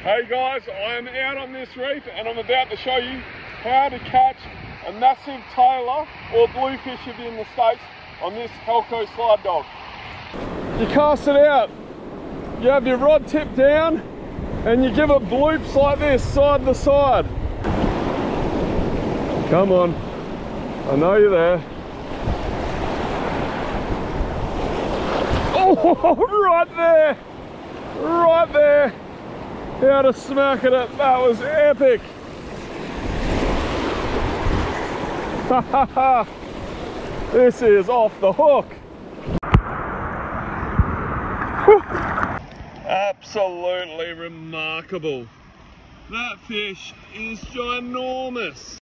Hey guys, I am out on this reef and I'm about to show you how to catch a massive tailor or bluefish if you're in the States on this Helco slide dog. You cast it out, you have your rod tip down and you give it bloops like this, side to side. Come on, I know you're there. Oh, right there, right there. How to smack it up, that was epic. This is off the hook. Absolutely remarkable. That fish is ginormous.